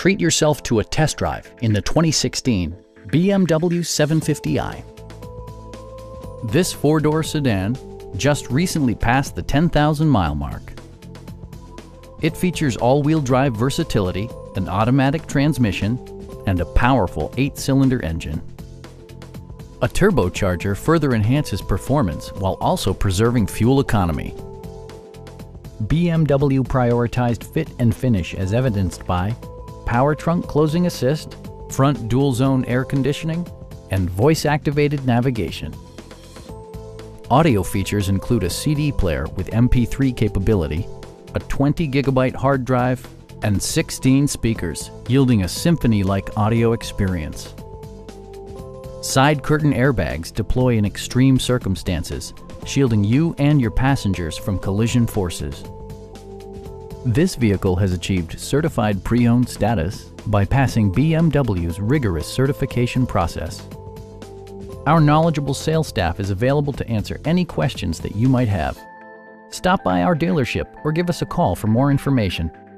Treat yourself to a test drive in the 2016 BMW 750i. This four-door sedan just recently passed the 10,000-mile mark. It features all-wheel drive versatility, an automatic transmission, and a powerful 8-cylinder engine. A turbocharger further enhances performance while also preserving fuel economy. BMW prioritized fit and finish as evidenced by power trunk closing assist, front dual-zone air conditioning, and voice-activated navigation. Audio features include a CD player with MP3 capability, a 20 gigabyte hard drive, and 16 speakers, yielding a symphony-like audio experience. Side curtain airbags deploy in extreme circumstances, shielding you and your passengers from collision forces. This vehicle has achieved certified pre-owned status by passing BMW's rigorous certification process. Our knowledgeable sales staff is available to answer any questions that you might have. Stop by our dealership or give us a call for more information.